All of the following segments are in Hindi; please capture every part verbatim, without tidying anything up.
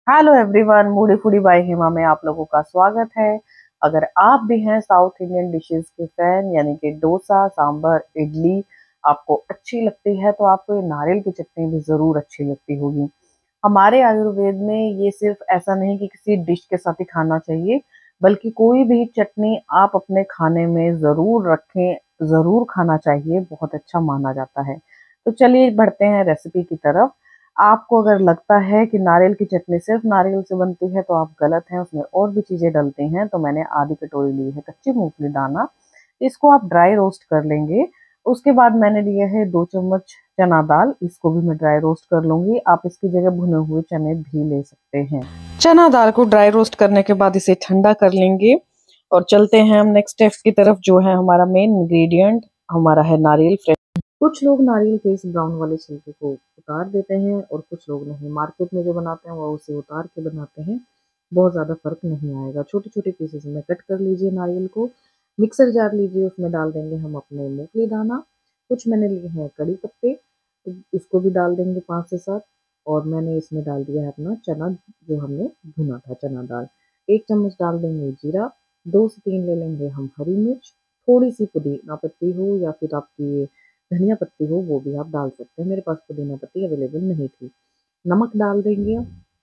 हेलो एवरीवन, बूढ़ी फूडी बाय हिमा में आप लोगों का स्वागत है। अगर आप भी हैं साउथ इंडियन डिशेस के फैन, यानी कि डोसा, सांभर, इडली आपको अच्छी लगती है, तो आपको ये नारियल की चटनी भी ज़रूर अच्छी लगती होगी। हमारे आयुर्वेद में ये सिर्फ ऐसा नहीं कि किसी डिश के साथ ही खाना चाहिए, बल्कि कोई भी चटनी आप अपने खाने में ज़रूर रखें, ज़रूर खाना चाहिए, बहुत अच्छा माना जाता है। तो चलिए बढ़ते हैं रेसिपी की तरफ। आपको अगर लगता है कि नारियल की चटनी सिर्फ नारियल से बनती है, तो आप गलत हैं, उसमें और भी चीज़ें डलती हैं। तो मैंने आधी कटोरी ली है कच्ची मूंगफली दाना, इसको आप ड्राई रोस्ट कर लेंगे। उसके बाद मैंने लिया है दो चम्मच चना दाल, इसको भी मैं ड्राई रोस्ट कर लूँगी। आप इसकी जगह भुने हुए चने भी ले सकते हैं। चना दाल को ड्राई रोस्ट करने के बाद इसे ठंडा कर लेंगे और चलते हैं हम नेक्स्ट स्टेप की तरफ, जो है हमारा मेन इंग्रेडिएंट, हमारा है नारियल फ्रेश। कुछ लोग नारियल के इस ब्राउन वाले छिलके को उतार देते हैं और कुछ लोग नहीं। मार्केट में जो बनाते हैं वो उसे उतार के बनाते हैं, बहुत ज़्यादा फर्क नहीं आएगा। छोटे छोटे पीसेस में कट कर लीजिए नारियल को। मिक्सर जार लीजिए, उसमें डाल देंगे हम अपने मूंगफली दाना। कुछ मैंने लिए हैं कड़ी पत्ते, तो इसको भी डाल देंगे पाँच से सात। और मैंने इसमें डाल दिया है अपना चना, जो हमने भुना था चना दाल। एक चम्मच डाल देंगे जीरा, दो से तीन ले लेंगे हम हरी मिर्च, थोड़ी सी पुदीना पत्ती हो या फिर आपकी धनिया पत्ती हो वो भी आप डाल सकते हैं। मेरे पास पुदीना पत्ती अवेलेबल नहीं थी। नमक डाल देंगे,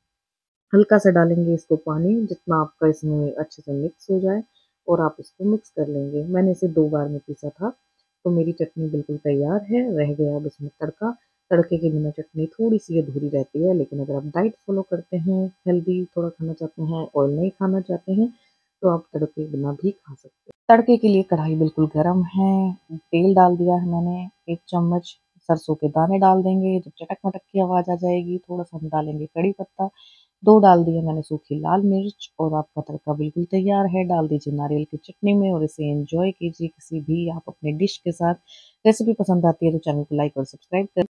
हल्का सा डालेंगे इसको पानी, जितना आपका इसमें अच्छे से मिक्स हो जाए, और आप इसको मिक्स कर लेंगे। मैंने इसे दो बार में पीसा था, तो मेरी चटनी बिल्कुल तैयार है। रह गया अब इसमें तड़का। तड़के के बिना चटनी थोड़ी सी अधूरी रहती है, लेकिन अगर आप डाइट फॉलो करते हैं, हेल्दी थोड़ा खाना चाहते हैं, ऑयल नहीं खाना चाहते हैं, तो आप तड़के के बिना भी खा सकते हैं। तड़के के लिए कढ़ाई बिल्कुल गर्म है, तेल डाल दिया है मैंने, एक चम्मच सरसों के दाने डाल देंगे। जब चटक मटक की आवाज़ आ जाएगी, थोड़ा सा हम डालेंगे कड़ी पत्ता, दो डाल दिए मैंने सूखी लाल मिर्च, और आपका तड़का बिल्कुल तैयार है। डाल दीजिए नारियल की चटनी में और इसे एंजॉय कीजिए किसी भी आप अपने डिश के साथ। रेसिपी पसंद आती है तो चैनल को लाइक और सब्सक्राइब करें।